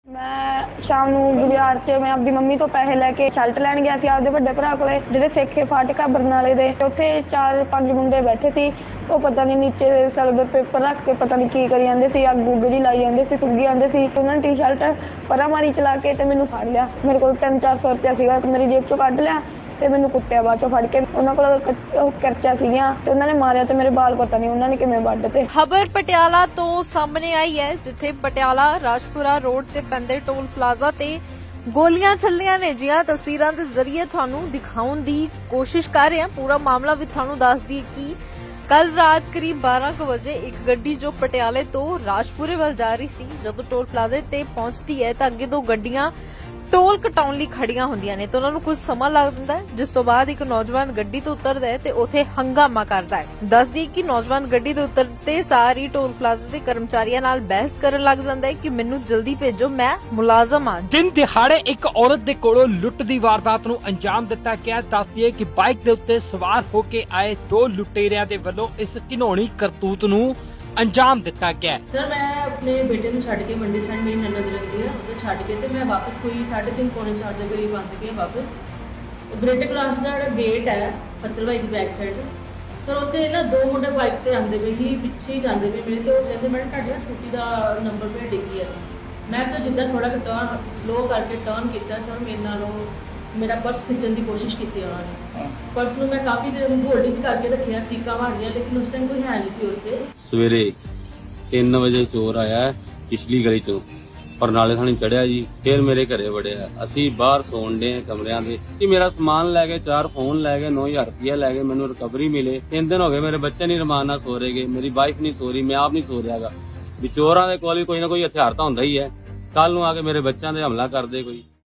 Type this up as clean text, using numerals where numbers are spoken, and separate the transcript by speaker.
Speaker 1: मैं शाम ਨੂੰ ਬਾਜ਼ਾਰ 'ਚ ਮੈਂ ਆਪਣੀ ਮੰਮੀ ਤੋਂ ਪੈਸੇ ਲੈ ਕੇ ਸ਼ਰਟ ਲੈਣ ਗਿਆ ਸੀ ਆਪਦੇ ਵੱਡੇ ਭਰਾ ਕੋਲੇ ਜਿਹੜੇ ਸੇਖੇ ਫਾਟਕਾ ਬਰਨਾਲੇ ਦੇ। ਉੱਥੇ 4-5 ਮੁੰਡੇ ਬੈਠੇ ਸੀ। ਉਹ ਪਤਾ ਨਹੀਂ ਨੀਚੇ ਸਲਵਰ ਪੇਪਰ ਰੱਖ ਕੇ ਪਤਾ ਨਹੀਂ ਕੀ ਕਰੀ ਜਾਂਦੇ ਸੀ, ਅੱਗ ਉੱਗ ਜੀ ਲਾਈ ਜਾਂਦੇ ਸੀ, ਸੁੱਗੀ ਜਾਂਦੇ ਸੀ। ਉਹਨਾਂ ਨੇ ਟੀ-ਸ਼ਰਟ ਪਰਾਮਾਰੀ ਚਲਾ ਕੇ ਤੇ ਮੈਨੂੰ ਫੜ ਲਿਆ। ਮੇਰੇ ਕੋਲ 300-400 ਰੁਪਇਆ ਸੀਗਾ, ਮੇਰੀ ਜੇਬ ਚੋਂ ਕੱਢ ਲਿਆ ਤੇ ਮੈਨੂੰ ਕੁੱਟਿਆ ਬਾਅਦ ਚੋਂ ਫੜ ਕੇ। ਉਹਨਾਂ ਕੋਲ ਕਰਚਾ ਸੀਗੀਆਂ ਤੇ ਉਹਨਾਂ ਨੇ ਮਾਰਿਆ ਤੇ ਮੇਰੇ ਬਾਲ ਪਤਾ ਨਹੀਂ ਉਹਨਾਂ ਨੇ ਕਿਵੇਂ ਵੱਢ ਤੇ।
Speaker 2: ਖਬਰ ਪਟਿਆਲਾ ਤੋਂ ਸਾਹਮਣੇ ਆਈ ਹੈ, ਜਿੱਥੇ ਪਟਿਆਲਾ ਰਾਜਪੁਰਾ ਰੋਡ ਤੇ ਪੈਂਦੇ ਟੋਲ ਪਲਾਜ਼ਾ ਤੇ ਗੋਲੀਆਂ ਚੱਲੀਆਂ ਨੇ। ਜੀਆਂ ਤਸਵੀਰਾਂ ਦੇ ਜ਼ਰੀਏ ਤੁਹਾਨੂੰ ਦਿਖਾਉਣ ਦੀ ਕੋਸ਼ਿਸ਼ ਕਰ ਰਹੇ ਹਾਂ। ਪੂਰਾ ਮਾਮਲਾ ਵੀ ਤੁਹਾਨੂੰ ਦੱਸ ਦਈਏ ਕਿ ਕੱਲ ਰਾਤ ਕਰੀਬ 12 ਵਜੇ ਇੱਕ ਗੱਡੀ ਜੋ ਪਟਿਆਲੇ ਤੋਂ ਰਾਜਪੁਰੇ ਵੱਲ ਜਾ ਰਹੀ ਸੀ, ਜਦੋਂ ਟੋਲ ਪਲਾਜ਼ੇ ਤੇ ਪਹੁੰਚਦੀ ਹੈ ਤਾਂ ਅੱਗੇ ਦੋ ਗੱਡੀਆਂ ਟੋਲ ਕਟਾਉਣ ਲਈ ਖੜੀਆਂ ਹੁੰਦੀਆਂ ਨੇ ਤੇ ਉਹਨਾਂ ਨੂੰ ਕੁਝ ਸਮਾਂ ਲੱਗ ਜਾਂਦਾ ਹੈ, ਜਿਸ ਤੋਂ ਬਾਅਦ ਇੱਕ ਨੌਜਵਾਨ ਗੱਡੀ ਤੋਂ ਉਤਰਦਾ ਹੈ ਤੇ ਉੱਥੇ ਹੰਗਾਮਾ ਕਰਦਾ ਹੈ। ਦੱਸਦੀ ਕਿ ਨੌਜਵਾਨ ਗੱਡੀ ਤੋਂ ਉਤਰਦੇ ਸਾਰ ਹੀ ਟੋਲ ਪਲਾਜ਼ਾ ਦੇ ਕਰਮਚਾਰੀਆਂ ਨਾਲ ਬਹਿਸ ਕਰਨ ਲੱਗ ਜਾਂਦਾ ਹੈ ਕਿ ਮੈਨੂੰ ਜਲਦੀ ਭੇਜੋ, ਮੈਂ ਮੁਲਾਜ਼ਮ ਹਾਂ।
Speaker 3: ਦਿਨ ਦਿਹਾੜੇ ਇੱਕ ਔਰਤ ਦੇ ਕੋਲੋਂ ਲੁੱਟ ਦੀ ਵਾਰਦਾਤ ਨੂੰ ਅੰਜਾਮ ਦਿੱਤਾ ਗਿਆ। ਦੱਸਦੀ ਹੈ ਕਿ ਬਾਈਕ ਦੇ ਉੱਤੇ ਸਵਾਰ ਹੋ ਕੇ ਆਏ ਦੋ ਲੁਟੇਰਿਆਂ ਦੇ ਵੱਲੋਂ ਇਸ ਘਿਨੌਣੀ ਕਰਤੂਤ ਨੂੰ अंजाम दिता गया।
Speaker 4: सर मैं अपने बेटे में छड़ के मंडी साइड मेरी ननद रहती है, उधर छड़ के मैं वापस कोई 3:30-4 के करीब आते गए वापस। ब्रिट क्लास का गेट है फतलवाई की बैक साइड सर, उत्थे ना दो मुंडे बाइक ते आंदे पे ही पिछे ही जाते पे मेरे तो कहते मैडम तुहाडी स्कूटी का नंबर प्लेट डिग्गी है। मैं सर जिद्दां थोड़ा टर्न स्लो करके टर्न किया सर, मेरे नालों मेरा पर्स खिंचण की कोशिश की उन्होंने। पर्स में मैं काफी देर होल्डिंग करके रखिया, चीका मारिया, लेकिन उस टाइम कोई है नहीं सी उत्थे।
Speaker 5: सवेरे 3 वजे चोर आया पिछली गली चो बरनाले थाने चढ़िया जी, फिर मेरे घरे वड़िया। असी बाहर सोन डे कमरियां दे कि मेरा समान लै गए, 4 फोन लै गए, 9000 रुपया लै गए, मैनू रिकवरी मिले। 3 दिन हो गए मेरे बच्चे नहीं रमान नाल सो रहे गए, मेरी वाइफ नहीं सो रही, मैं आप नहीं सो रहा गा। चोरां दे कोल कोई ना कोई हथियार तां हुंदा ही है, कल नूं आके मेरे बच्चों ते हमला कर दे कोई।